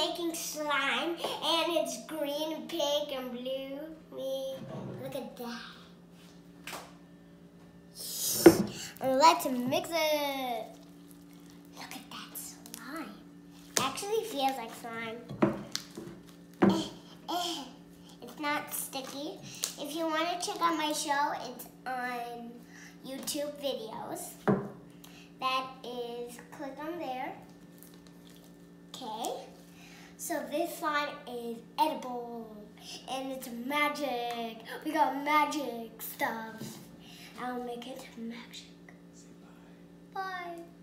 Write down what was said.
making slime, and it's green and pink and blue. Look at that. Let's mix it. Look at that slime. It actually feels like slime. It's not sticky. If you want to check out my show, it's on YouTube videos. That is, click on there. Okay. So this slime is edible. And it's magic. We got magic stuff. I'll make it magic. Bye.